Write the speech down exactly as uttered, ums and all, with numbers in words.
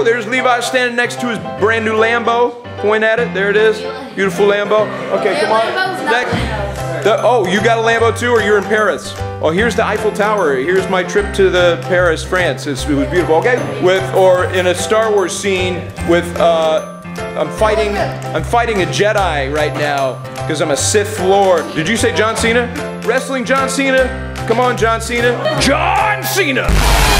Ooh, there's Levi standing next to his brand new Lambo. Point at it. There it is. Beautiful Lambo. Okay, come on. Next. The, oh, you got a Lambo too, or you're in Paris? Oh, here's the Eiffel Tower. Here's my trip to the Paris, France. It's, it was beautiful. Okay, with or in a Star Wars scene with uh, I'm fighting I'm fighting a Jedi right now because I'm a Sith Lord. Did you say John Cena? Wrestling John Cena? Come on, John Cena. John Cena.